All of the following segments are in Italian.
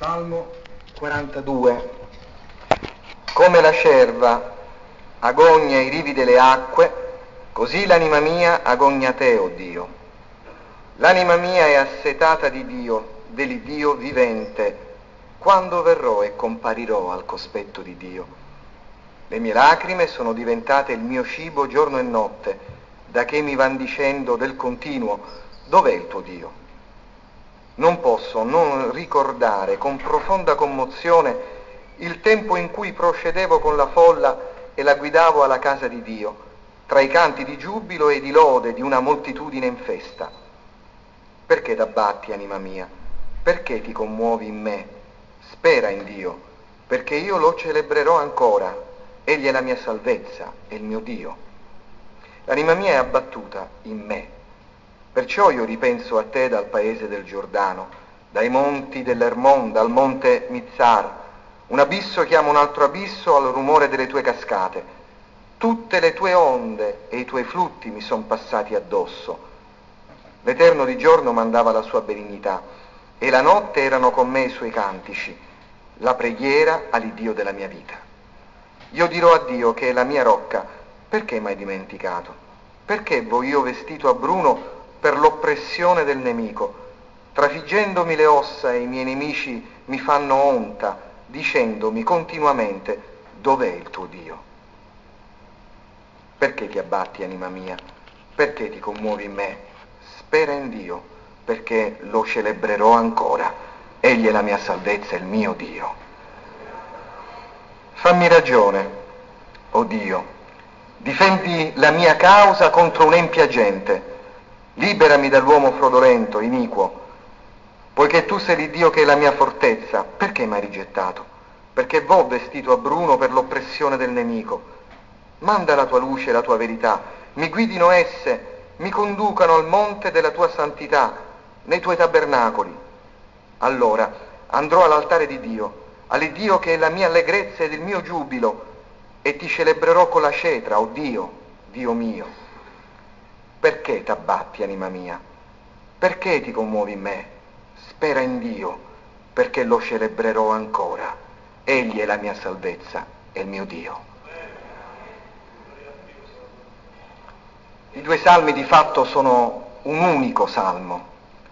Salmo 42. Come la cerva agogna i rivi delle acque, così l'anima mia agogna te, o Dio. L'anima mia è assetata di Dio, dell'Iddio vivente. Quando verrò e comparirò al cospetto di Dio? Le mie lacrime sono diventate il mio cibo giorno e notte, da che mi van dicendo del continuo: dov'è il tuo Dio? Non posso non ricordare con profonda commozione il tempo in cui procedevo con la folla e la guidavo alla casa di Dio, tra i canti di giubilo e di lode di una moltitudine in festa. Perché t'abbatti, anima mia? Perché ti commuovi in me? Spera in Dio, perché io lo celebrerò ancora. Egli è la mia salvezza, è il mio Dio. L'anima mia è abbattuta in me. Perciò io ripenso a te dal paese del Giordano, dai monti dell'Ermon, dal monte Mizzar. Un abisso chiama un altro abisso al rumore delle tue cascate. Tutte le tue onde e i tuoi flutti mi son passati addosso. L'Eterno di giorno mandava la sua benignità, e la notte erano con me i suoi cantici, la preghiera all'Iddio della mia vita. Io dirò a Dio, che è la mia rocca: perché m'hai dimenticato? Perché vo io vestito a bruno per l'oppressione del nemico? Trafiggendomi le ossa e i miei nemici mi fanno onta, dicendomi continuamente: dov'è il tuo Dio? Perché ti abbatti, anima mia? Perché ti commuovi in me? Spera in Dio, perché lo celebrerò ancora. Egli è la mia salvezza, il mio Dio. Fammi ragione, o Dio, difendi la mia causa contro un'empia gente. Liberami dall'uomo frodolento, iniquo. Poiché tu sei l'Iddio che è la mia fortezza, perché m'hai rigettato? Perché vo vestito a bruno per l'oppressione del nemico. Manda la tua luce e la tua verità, mi guidino esse, mi conducano al monte della tua santità, nei tuoi tabernacoli. Allora andrò all'altare di Dio, all'Iddio che è la mia allegrezza ed il mio giubilo, e ti celebrerò con la cetra, o Dio, Dio mio. Perché t'abbatti, anima mia? Perché ti commuovi in me? Spera in Dio, perché lo celebrerò ancora. Egli è la mia salvezza e il mio Dio. I due salmi di fatto sono un unico salmo.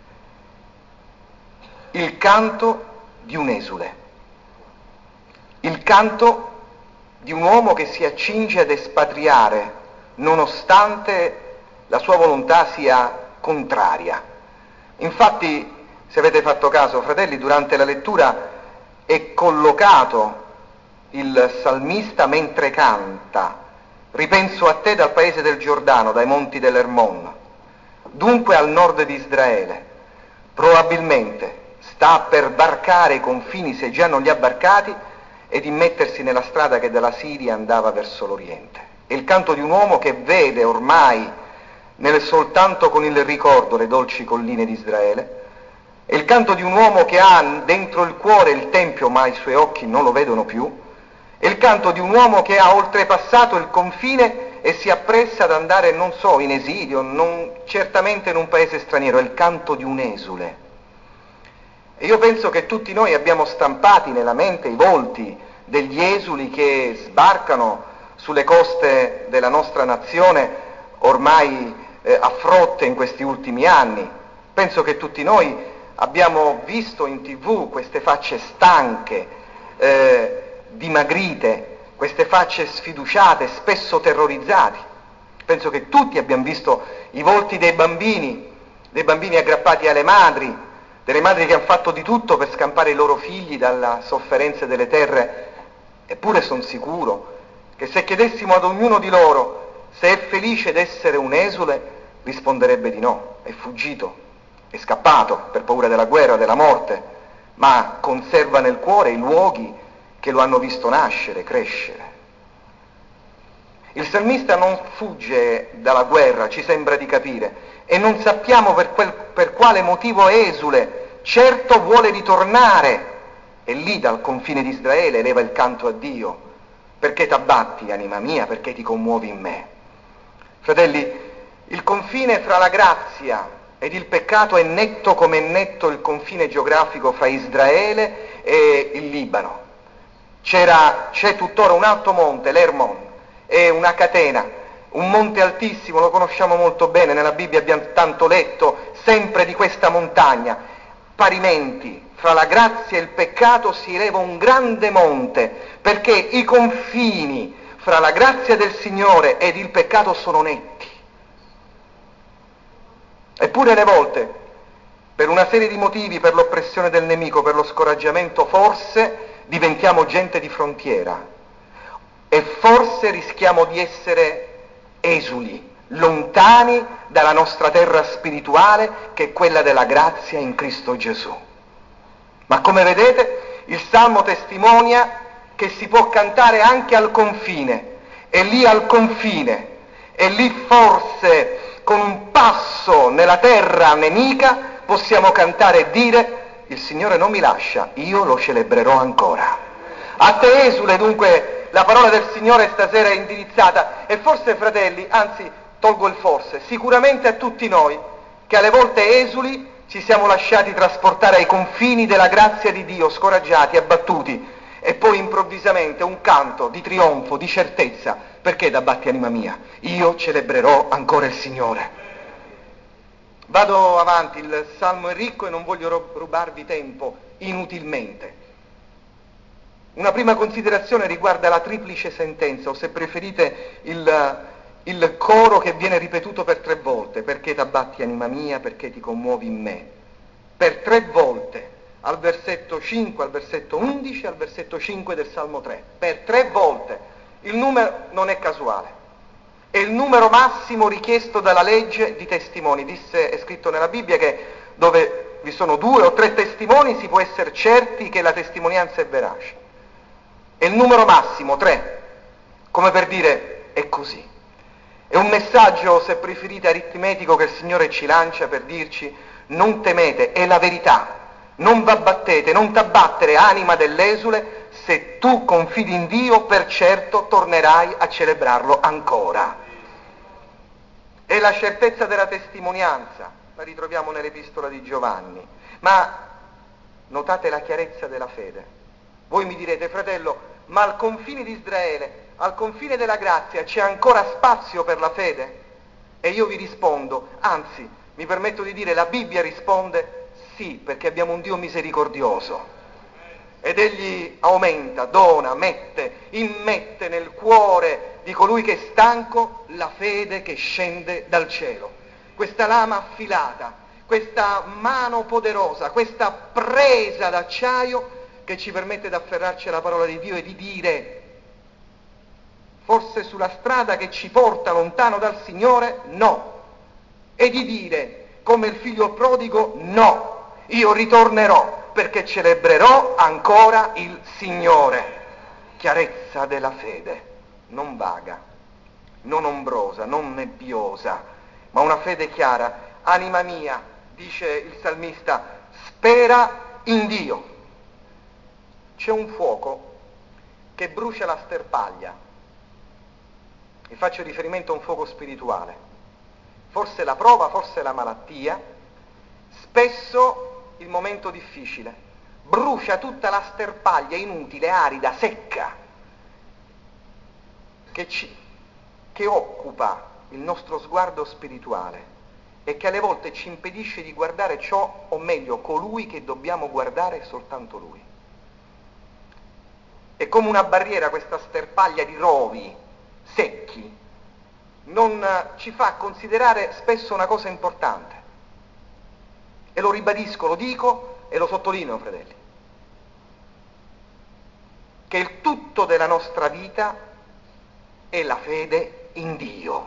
Il canto di un esule. Il canto di un uomo che si accinge ad espatriare, nonostante la sua volontà sia contraria. Infatti, se avete fatto caso, fratelli, durante la lettura è collocato il salmista mentre canta: ripenso a te dal paese del Giordano, dai monti dell'Ermon. Dunque al nord di Israele. Probabilmente sta per varcare i confini, se già non li ha varcati, e di mettersi nella strada che dalla Siria andava verso l'Oriente. È il canto di un uomo che vede ormai soltanto con il ricordo le dolci colline di Israele. È il canto di un uomo che ha dentro il cuore il Tempio, ma i suoi occhi non lo vedono più. È il canto di un uomo che ha oltrepassato il confine e si appressa ad andare, non so, in esilio, non certamente in un paese straniero. È il canto di un esule. E io penso che tutti noi abbiamo stampati nella mente i volti degli esuli che sbarcano sulle coste della nostra nazione ormai a frotte in questi ultimi anni. Penso che tutti noi abbiamo visto in TV queste facce stanche, dimagrite, queste facce sfiduciate, spesso terrorizzati. Penso che tutti abbiamo visto i volti dei bambini aggrappati alle madri, delle madri che hanno fatto di tutto per scampare i loro figli dalla sofferenza delle terre. Eppure sono sicuro che se chiedessimo ad ognuno di loro se è felice d'essere un esule, risponderebbe di no. È fuggito, è scappato per paura della guerra, della morte, ma conserva nel cuore i luoghi che lo hanno visto nascere, crescere. Il salmista non fugge dalla guerra, ci sembra di capire, e non sappiamo per quale motivo esule. Certo vuole ritornare, e lì dal confine di Israele eleva il canto a Dio. Perché t'abbatti, anima mia? Perché ti commuovi in me? Fratelli, il confine fra la grazia ed il peccato è netto come è netto il confine geografico fra Israele e il Libano. C'è tuttora un alto monte, l'Hermon, è una catena, un monte altissimo, lo conosciamo molto bene, nella Bibbia abbiamo tanto letto sempre di questa montagna. Parimenti, fra la grazia e il peccato si eleva un grande monte, perché i confini fra la grazia del Signore ed il peccato sono netti. Eppure le volte, per una serie di motivi, per l'oppressione del nemico, per lo scoraggiamento, forse diventiamo gente di frontiera e forse rischiamo di essere esuli, lontani dalla nostra terra spirituale, che è quella della grazia in Cristo Gesù. Ma come vedete, il Salmo testimonia che si può cantare anche al confine, e lì al confine, e lì forse con un passo nella terra nemica possiamo cantare e dire: il Signore non mi lascia, io lo celebrerò ancora. A te esule dunque la parola del Signore stasera è indirizzata, e forse, fratelli, anzi tolgo il forse, sicuramente a tutti noi che alle volte esuli ci siamo lasciati trasportare ai confini della grazia di Dio, scoraggiati, abbattuti, e poi improvvisamente un canto di trionfo, di certezza: perché t'abbatti, anima mia? Io celebrerò ancora il Signore. Vado avanti, il Salmo è ricco e non voglio rubarvi tempo inutilmente. Una prima considerazione riguarda la triplice sentenza, o se preferite il coro che viene ripetuto per 3 volte: perché t'abbatti, anima mia, perché ti commuovi in me. Per 3 volte, al versetto 5, al versetto 11, al versetto 5 del Salmo 3. Per 3 volte. Il numero non è casuale. È il numero massimo richiesto dalla legge di testimoni. È scritto nella Bibbia che dove vi sono 2 o 3 testimoni si può essere certi che la testimonianza è verace. È il numero massimo, 3, come per dire: è così. È un messaggio, se preferite, aritmetico che il Signore ci lancia per dirci: non temete, è la verità, non v'abbattete, non t'abbattere, anima dell'esule, se tu confidi in Dio, per certo tornerai a celebrarlo ancora. È la certezza della testimonianza, la ritroviamo nell'Epistola di Giovanni, ma notate la chiarezza della fede. Voi mi direte: fratello, ma al confine di Israele, al confine della grazia, c'è ancora spazio per la fede? E io vi rispondo, anzi, mi permetto di dire, la Bibbia risponde sì, perché abbiamo un Dio misericordioso. Ed Egli aumenta, dona, immette nel cuore di colui che è stanco la fede che scende dal cielo. Questa lama affilata, questa mano poderosa, questa presa d'acciaio che ci permette di afferrarci alla parola di Dio e di dire, forse sulla strada che ci porta lontano dal Signore, no. E di dire, come il figlio prodigo, no, io ritornerò perché celebrerò ancora il Signore. Chiarezza della fede, non vaga, non ombrosa, non nebbiosa, ma una fede chiara. Anima mia, dice il salmista, spera in Dio. C'è un fuoco che brucia la sterpaglia, e faccio riferimento a un fuoco spirituale. Forse la prova, forse la malattia, spesso il momento difficile, brucia tutta la sterpaglia inutile, arida, secca, che occupa il nostro sguardo spirituale e che alle volte ci impedisce di guardare ciò, o meglio, colui che dobbiamo guardare, soltanto Lui. È come una barriera questa sterpaglia di rovi secchi, non ci fa considerare spesso una cosa importante. E lo ribadisco, lo dico e lo sottolineo, fratelli, che il tutto della nostra vita è la fede in Dio.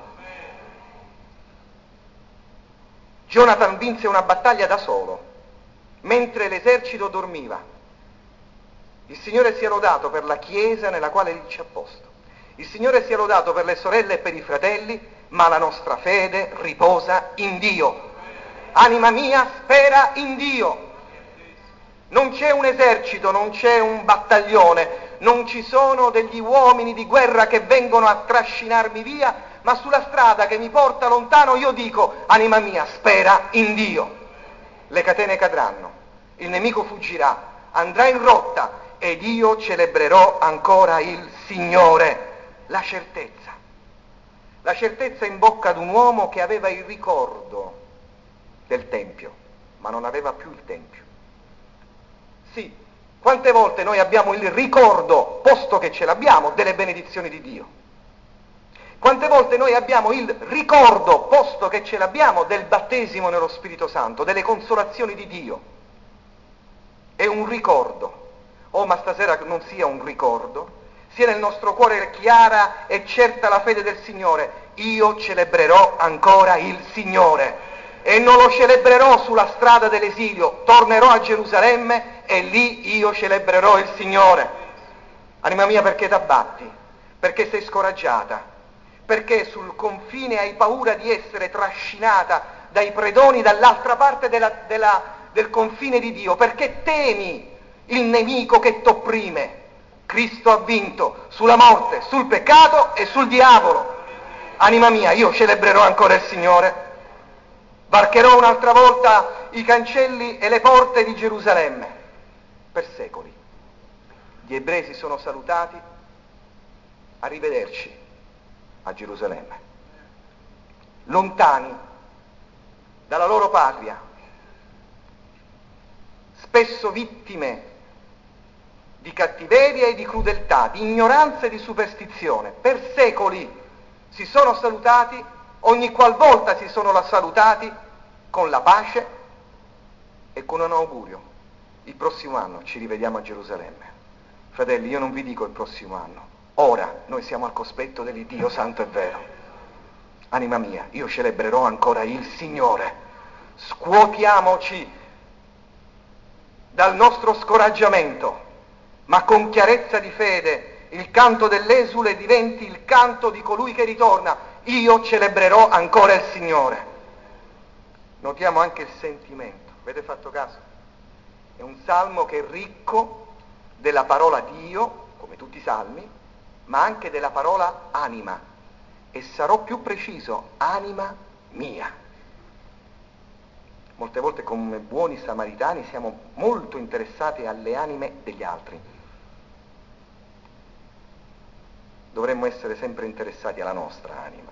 Jonathan vinse una battaglia da solo, mentre l'esercito dormiva. Il Signore sia lodato per la Chiesa nella quale Egli ci ha posto. Il Signore sia lodato per le sorelle e per i fratelli, ma la nostra fede riposa in Dio. Anima mia, spera in Dio. Non c'è un esercito, non c'è un battaglione, non ci sono degli uomini di guerra che vengono a trascinarmi via, ma sulla strada che mi porta lontano io dico: anima mia, spera in Dio. Le catene cadranno, il nemico fuggirà, andrà in rotta ed io celebrerò ancora il Signore. La certezza in bocca ad un uomo che aveva il ricordo del Tempio, ma non aveva più il Tempio. Sì, quante volte noi abbiamo il ricordo, posto che ce l'abbiamo, delle benedizioni di Dio? Quante volte noi abbiamo il ricordo, posto che ce l'abbiamo, del battesimo nello Spirito Santo, delle consolazioni di Dio? È un ricordo. Oh, ma stasera non sia un ricordo, sia nel nostro cuore chiara e certa la fede del Signore. Io celebrerò ancora il Signore e non lo celebrerò sulla strada dell'esilio, tornerò a Gerusalemme e lì io celebrerò il Signore. Anima mia, perché t'abbatti? Perché sei scoraggiata? Perché sul confine hai paura di essere trascinata dai predoni dall'altra parte del confine di Dio? Perché temi il nemico che t'opprime? Cristo ha vinto sulla morte, sul peccato e sul diavolo. Anima mia, io celebrerò ancora il Signore. Varcherò un'altra volta i cancelli e le porte di Gerusalemme. Per secoli gli ebrei si sono salutati: arrivederci a Gerusalemme, lontani dalla loro patria, spesso vittime di cattiveria e di crudeltà, di ignoranza e di superstizione. Per secoli si sono salutati, ogni qualvolta si sono salutati con la pace e con un augurio: il prossimo anno ci rivediamo a Gerusalemme. Fratelli, io non vi dico il prossimo anno, ora noi siamo al cospetto dell'Iddio Santo e vero. Anima mia, io celebrerò ancora il Signore. Scuotiamoci dal nostro scoraggiamento, ma con chiarezza di fede il canto dell'esule diventi il canto di colui che ritorna: io celebrerò ancora il Signore. Notiamo anche il sentimento, avete fatto caso? È un salmo che è ricco della parola Dio, come tutti i salmi, ma anche della parola anima, e sarò più preciso: anima mia. Molte volte come buoni samaritani siamo molto interessati alle anime degli altri. Dovremmo essere sempre interessati alla nostra anima.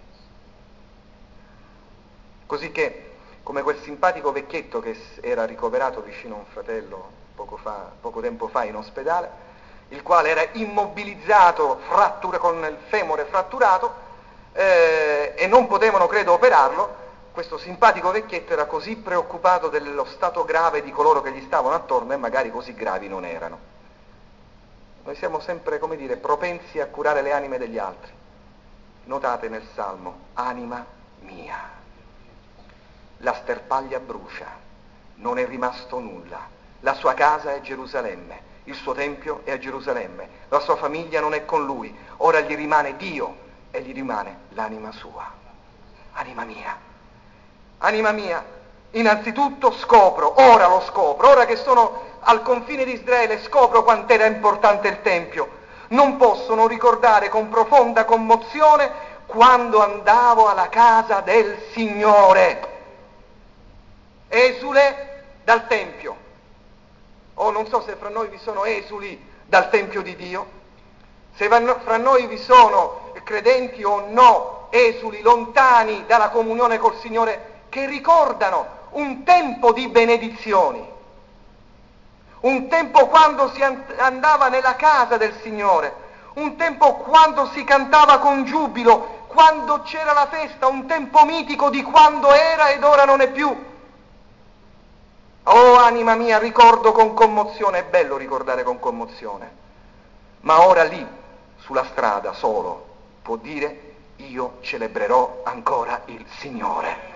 Così che, come quel simpatico vecchietto che era ricoverato vicino a un fratello poco tempo fa in ospedale, il quale era immobilizzato con il femore fratturato e non potevano, credo, operarlo. Questo simpatico vecchietto era così preoccupato dello stato grave di coloro che gli stavano attorno, e magari così gravi non erano. Noi siamo sempre, come dire, propensi a curare le anime degli altri. Notate nel Salmo: anima mia, la sterpaglia brucia, non è rimasto nulla, la sua casa è Gerusalemme, il suo tempio è a Gerusalemme, la sua famiglia non è con lui, ora gli rimane Dio e gli rimane l'anima sua. Anima mia, innanzitutto ora che sono al confine di Israele, scopro quant'era importante il Tempio. Non posso non ricordare con profonda commozione quando andavo alla casa del Signore, esule dal Tempio. Oh, non so se fra noi vi sono esuli dal Tempio di Dio, se fra noi vi sono credenti o no, esuli lontani dalla comunione col Signore, che ricordano un tempo di benedizioni, un tempo quando si andava nella casa del Signore, un tempo quando si cantava con giubilo, quando c'era la festa, un tempo mitico di quando era ed ora non è più. Oh, anima mia, ricordo con commozione, è bello ricordare con commozione, ma ora lì, sulla strada, solo, può dire: io celebrerò ancora il Signore.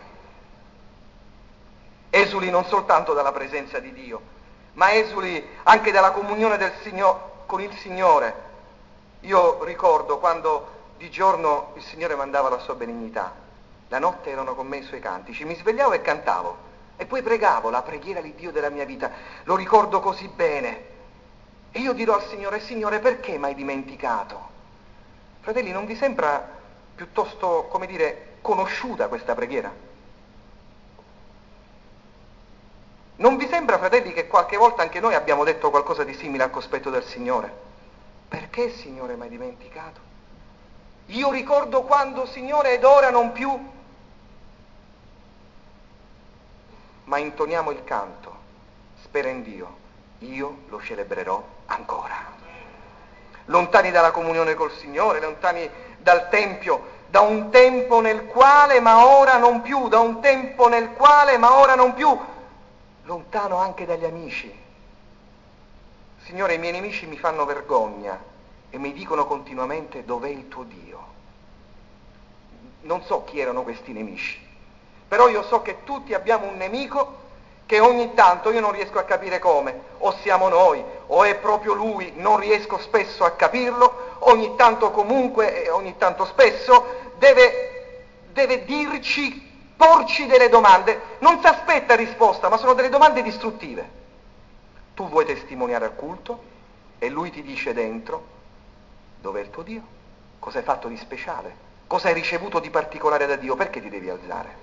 Esuli non soltanto dalla presenza di Dio, ma esuli anche dalla comunione con il Signore. Io ricordo quando di giorno il Signore mandava la sua benignità, la notte erano con me i suoi cantici, mi svegliavo e cantavo, e poi pregavo la preghiera di Dio della mia vita, lo ricordo così bene. E io dirò al Signore: Signore, perché mi hai dimenticato? Fratelli, non vi sembra piuttosto, come dire, conosciuta questa preghiera? Non vi sembra, fratelli, che qualche volta anche noi abbiamo detto qualcosa di simile al cospetto del Signore? Perché, Signore, mi hai dimenticato? Io ricordo quando, Signore, ed ora non più. Ma intoniamo il canto, spera in Dio, io lo celebrerò ancora. Lontani dalla comunione col Signore, lontani dal Tempio, da un tempo nel quale ma ora non più, da un tempo nel quale ma ora non più, lontano anche dagli amici. Signore, i miei nemici mi fanno vergogna e mi dicono continuamente dov'è il tuo Dio. Non so chi erano questi nemici, però io so che tutti abbiamo un nemico che ogni tanto, io non riesco a capire come, o siamo noi, o è proprio lui, non riesco spesso a capirlo, ogni tanto comunque, e ogni tanto spesso, deve dirci, porci delle domande, non si aspetta risposta, ma sono delle domande distruttive. Tu vuoi testimoniare al culto e lui ti dice dentro, dov'è il tuo Dio? Cosa hai fatto di speciale? Cosa hai ricevuto di particolare da Dio? Perché ti devi alzare?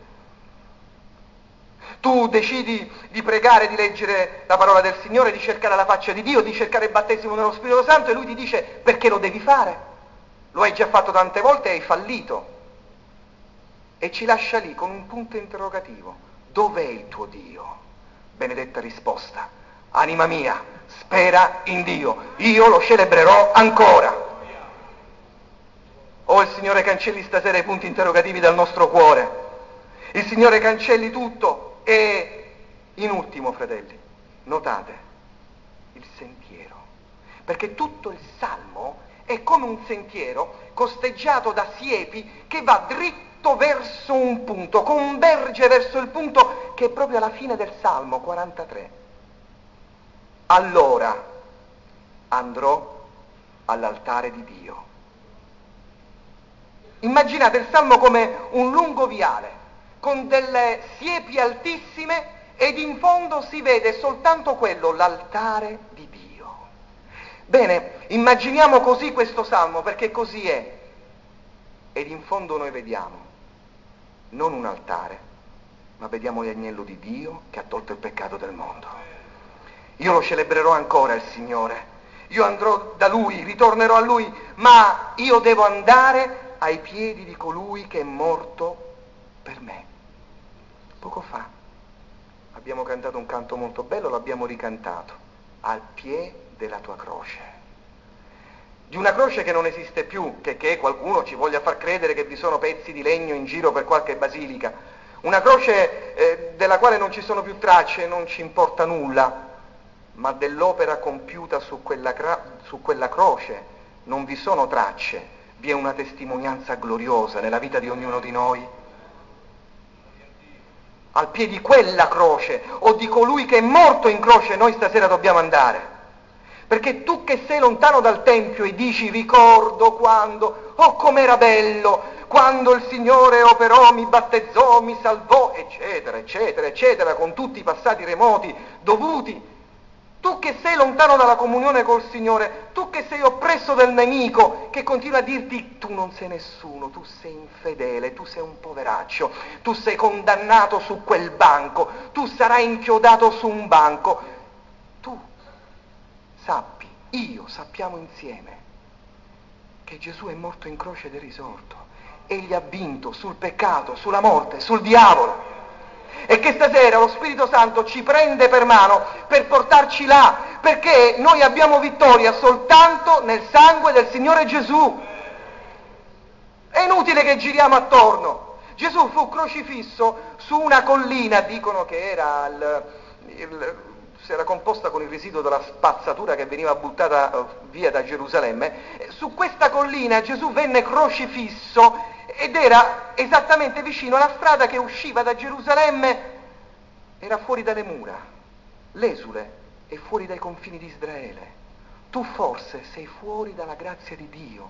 Tu decidi di pregare, di leggere la parola del Signore, di cercare la faccia di Dio, di cercare il battesimo nello Spirito Santo e lui ti dice perché lo devi fare? Lo hai già fatto tante volte e hai fallito. E ci lascia lì con un punto interrogativo. Dov'è il tuo Dio? Benedetta risposta. Anima mia, spera in Dio. Io lo celebrerò ancora. Oh, il Signore cancelli stasera i punti interrogativi dal nostro cuore. Il Signore cancelli tutto. E in ultimo, fratelli, notate il sentiero, perché tutto il Salmo è come un sentiero costeggiato da siepi che va dritto verso un punto, converge verso il punto che è proprio alla fine del Salmo 43. Allora andrò all'altare di Dio. Immaginate il Salmo come un lungo viale con delle siepi altissime ed in fondo si vede soltanto quello, l'altare di Dio. Bene, immaginiamo così questo Salmo, perché così è. Ed in fondo noi vediamo non un altare, ma vediamo l'agnello di Dio che ha tolto il peccato del mondo. Io lo celebrerò ancora il Signore. Io andrò da Lui, ritornerò a Lui, ma io devo andare ai piedi di colui che è morto per me. Poco fa abbiamo cantato un canto molto bello, l'abbiamo ricantato, al piede della tua croce. Di una croce che non esiste più, che qualcuno ci voglia far credere che vi sono pezzi di legno in giro per qualche basilica. Una croce della quale non ci sono più tracce, non ci importa nulla, ma dell'opera compiuta su quella croce non vi sono tracce, vi è una testimonianza gloriosa nella vita di ognuno di noi. Al piede di quella croce o di colui che è morto in croce noi stasera dobbiamo andare. Perché tu che sei lontano dal Tempio e dici ricordo quando, oh com'era bello, quando il Signore operò, mi battezzò, mi salvò, eccetera, eccetera, eccetera, con tutti i passati remoti dovuti. Tu che sei lontano dalla comunione col Signore, tu che sei oppresso del nemico, che continua a dirti tu non sei nessuno, tu sei infedele, tu sei un poveraccio, tu sei condannato su quel banco, tu sarai inchiodato su un banco. Tu sappi, sappiamo insieme che Gesù è morto in croce ed è risorto. Egli ha vinto sul peccato, sulla morte, sul diavolo. E che stasera lo Spirito Santo ci prende per mano per portarci là, perché noi abbiamo vittoria soltanto nel sangue del Signore Gesù. È inutile che giriamo attorno. Gesù fu crocifisso su una collina, dicono che era si era composta con il residuo della spazzatura che veniva buttata via da Gerusalemme. Su questa collina Gesù venne crocifisso ed era esattamente vicino alla strada che usciva da Gerusalemme, era fuori dalle mura, l'esule è fuori dai confini di Israele. Tu forse sei fuori dalla grazia di Dio,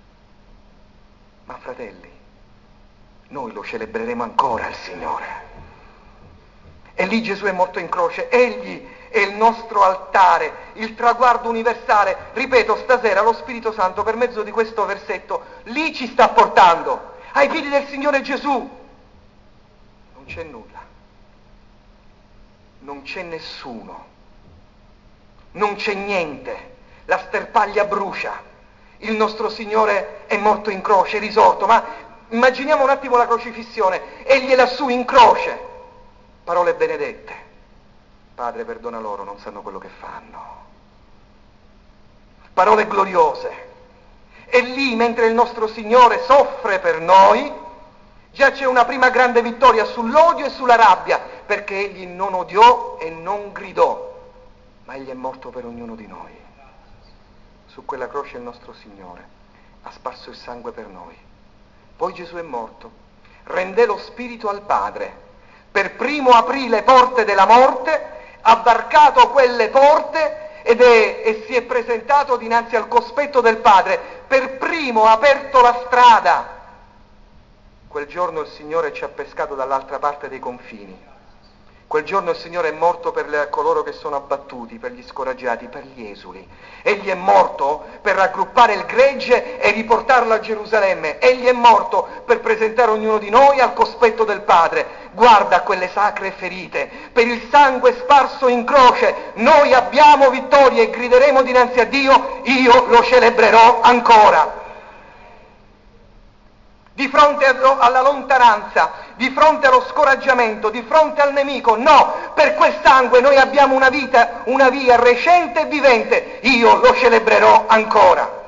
ma fratelli, noi lo celebreremo ancora il Signore. E lì Gesù è morto in croce, Egli è il nostro altare, il traguardo universale. Ripeto, stasera lo Spirito Santo per mezzo di questo versetto lì ci sta portando, ai piedi del Signore Gesù. Non c'è nulla. non c'è nessuno, non c'è niente, la sterpaglia brucia, il nostro Signore è morto in croce, è risorto, ma immaginiamo un attimo la crocifissione, egli è lassù in croce, parole benedette, Padre perdona loro, non sanno quello che fanno, parole gloriose, e lì mentre il nostro Signore soffre per noi, già c'è una prima grande vittoria sull'odio e sulla rabbia, perché egli non odiò e non gridò, ma egli è morto per ognuno di noi. Su quella croce il nostro Signore ha sparso il sangue per noi. Poi Gesù è morto, rendè lo spirito al Padre, per primo aprì le porte della morte, ha varcato quelle porte e si è presentato dinanzi al cospetto del Padre, per primo ha aperto la strada. Quel giorno il Signore ci ha pescato dall'altra parte dei confini. Quel giorno il Signore è morto per coloro che sono abbattuti, per gli scoraggiati, per gli esuli. Egli è morto per raggruppare il gregge e riportarlo a Gerusalemme. Egli è morto per presentare ognuno di noi al cospetto del Padre. Guarda quelle sacre ferite, per il sangue sparso in croce. Noi abbiamo vittoria e grideremo dinanzi a Dio, io lo celebrerò ancora. Di fronte alla lontananza, di fronte allo scoraggiamento, di fronte al nemico, no, per quel sangue noi abbiamo una via recente e vivente, io lo celebrerò ancora.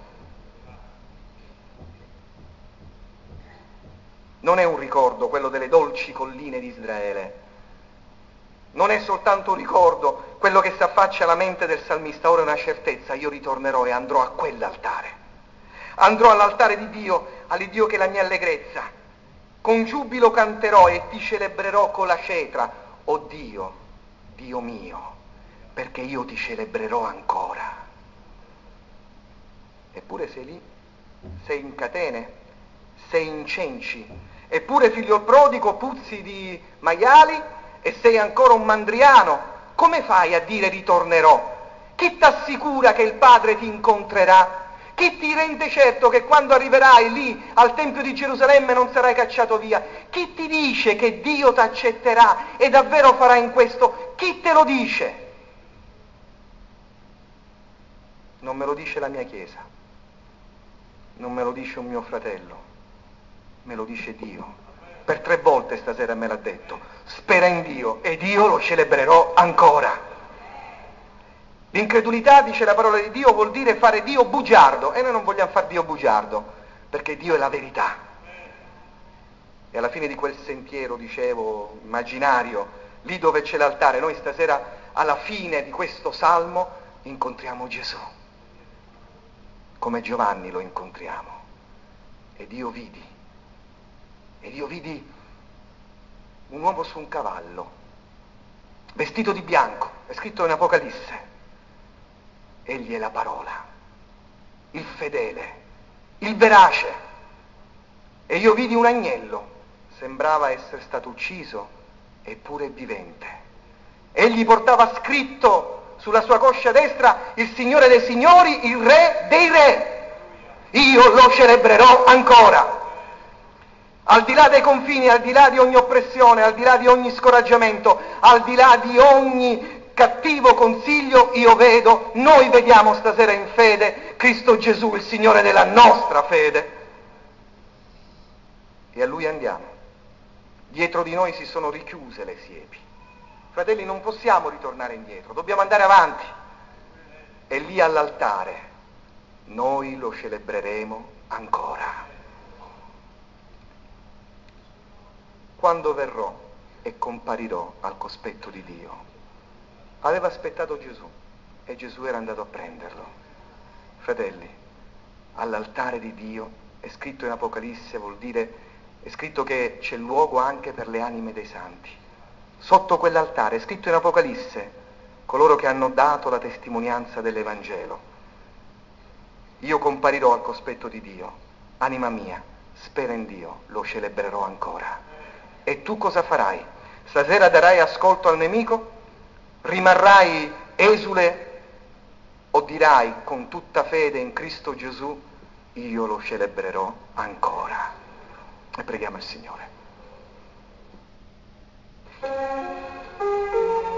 Non è un ricordo quello delle dolci colline di Israele, non è soltanto un ricordo quello che si affaccia alla mente del salmista, ora è una certezza, io ritornerò e andrò a quell'altare. Andrò all'altare di Dio, all'Iddio che è la mia allegrezza. Con giubilo canterò e ti celebrerò con la cetra. Oh Dio, Dio mio, perché io ti celebrerò ancora. Eppure sei lì, sei in catene, sei in cenci. Eppure figlio prodigo puzzi di maiali e sei ancora un mandriano. Come fai a dire ritornerò? Chi t'assicura che il Padre ti incontrerà? Chi ti rende certo che quando arriverai lì al Tempio di Gerusalemme non sarai cacciato via? Chi ti dice che Dio ti accetterà e davvero farà in questo? Chi te lo dice? Non me lo dice la mia Chiesa, non me lo dice un mio fratello, me lo dice Dio. Per 3 volte stasera me l'ha detto, spera in Dio ed io lo celebrerò ancora. L'incredulità, dice la parola di Dio, vuol dire fare Dio bugiardo, e noi non vogliamo fare Dio bugiardo, perché Dio è la verità. E alla fine di quel sentiero, dicevo, immaginario, lì dove c'è l'altare, noi stasera, alla fine di questo salmo, incontriamo Gesù, come Giovanni lo incontriamo. Ed io vidi un uomo su un cavallo, vestito di bianco, è scritto in Apocalisse. Egli è la parola, il fedele, il verace. E io vidi un agnello, sembrava essere stato ucciso, eppure vivente. Egli portava scritto sulla sua coscia destra il Signore dei Signori, il Re dei Re. Io lo celebrerò ancora. Al di là dei confini, al di là di ogni oppressione, al di là di ogni scoraggiamento, al di là di ogni cattivo consiglio, noi vediamo stasera in fede Cristo Gesù, il Signore della nostra fede. E a Lui andiamo. Dietro di noi si sono richiuse le siepi. Fratelli, non possiamo ritornare indietro, dobbiamo andare avanti. E lì all'altare noi lo celebreremo ancora. Quando verrò e comparirò al cospetto di Dio. Aveva aspettato Gesù e Gesù era andato a prenderlo. Fratelli, all'altare di Dio, è scritto in Apocalisse, vuol dire, è scritto che c'è luogo anche per le anime dei santi. Sotto quell'altare, è scritto in Apocalisse, coloro che hanno dato la testimonianza dell'Evangelo. Io comparirò al cospetto di Dio, anima mia, spera in Dio, lo celebrerò ancora. E tu cosa farai? Stasera darai ascolto al nemico? Rimarrai esule o dirai con tutta fede in Cristo Gesù, io lo celebrerò ancora? E preghiamo il Signore.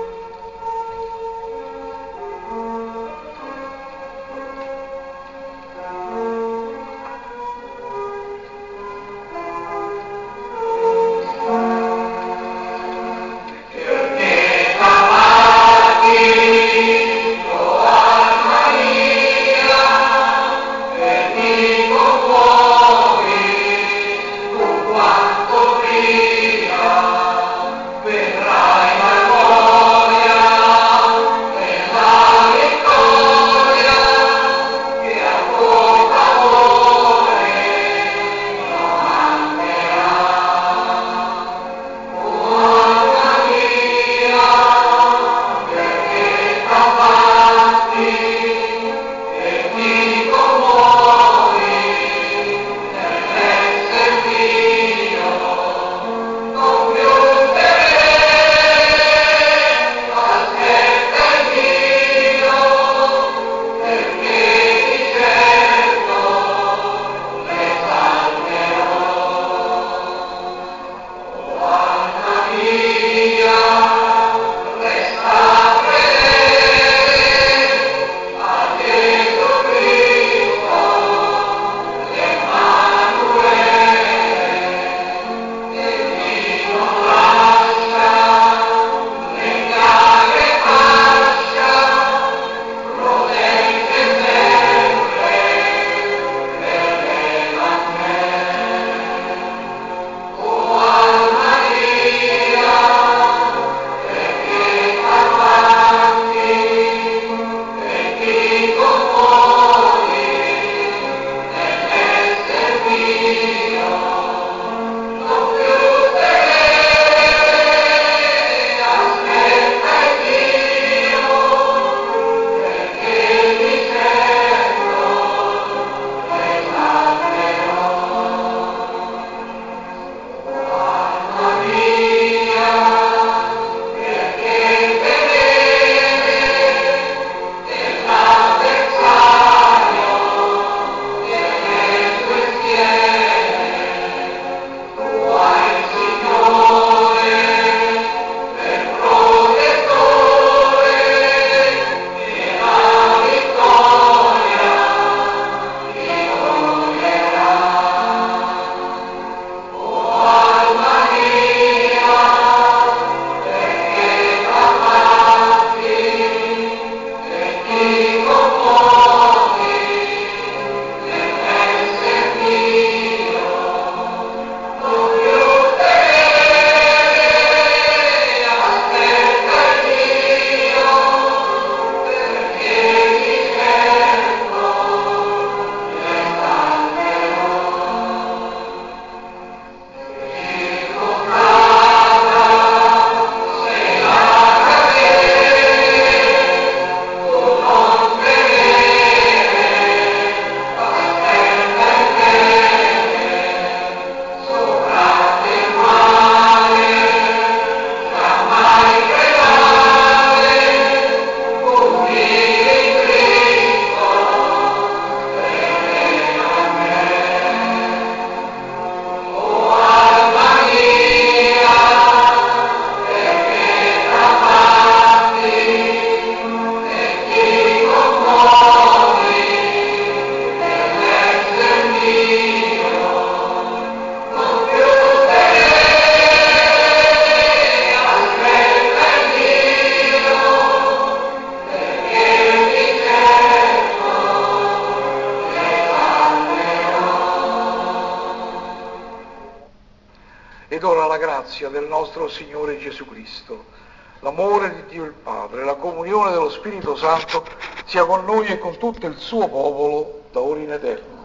ed ora la grazia del nostro Signore Gesù Cristo, l'amore di Dio il Padre, la comunione dello Spirito Santo sia con noi e con tutto il suo popolo, da ora in eterno.